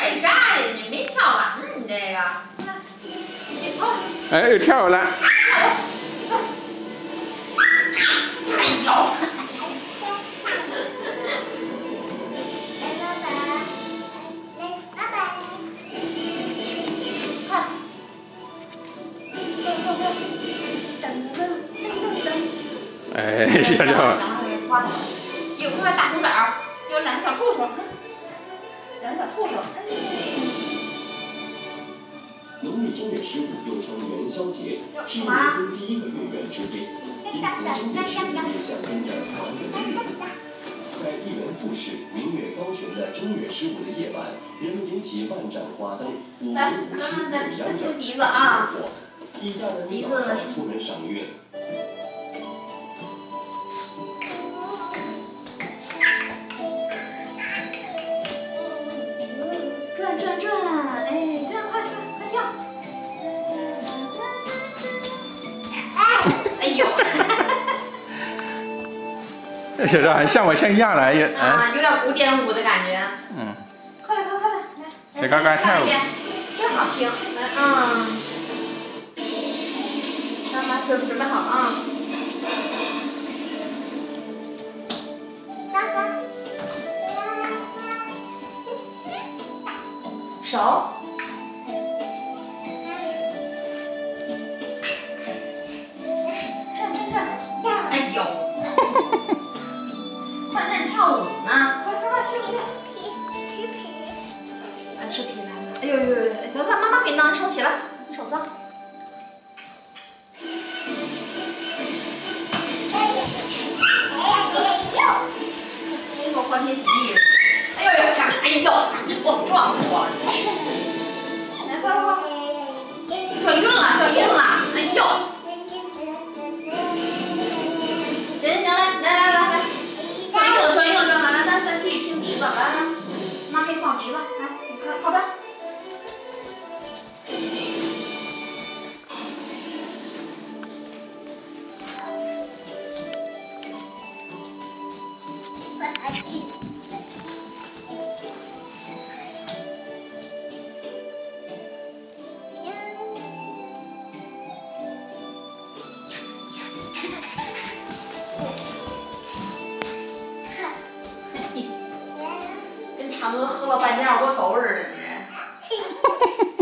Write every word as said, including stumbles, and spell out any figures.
没炸呀，你没跳完呢，你这个。你过来。 哎，又跳了。 哎呦！ 哎，小小。 有块大红枣，有两个小兔兔，两个小兔兔。 农历正月十五又称元宵节，是一年中第一个月圆之日，因此正月十五也象征着团圆的日子。在一元复始、明月高悬的正月十五的夜晚，人们点起万盏花灯，舞龙舞狮，舞秧歌， 笛子啊！ 一家人早上出门赏月。 转转转，哎，这样快快快跳！哎呦！ 小赵还像模像样来，也啊，有点古典舞的感觉。 嗯。 快点快快点，来！ 小刚刚跳舞， 真好听。来，嗯。来来，准准备好啊！手。转转转！哎呦！快在跳舞呢！快快快去去！吃皮。啊，吃皮来了！哎呦呦呦！行，那妈妈给你弄，你手起来，你手脏。给我欢天喜地的！哎呦呦，强！哎呦，我撞死我了！来，快快快！转晕了，转晕了！哎呦！行行行，来来来来来，转晕了，转晕了，转了，来，咱咱继续听笛子，来来，妈给你放笛子，来，你靠靠边。跟嫦娥喝了半斤二锅头似的，你这。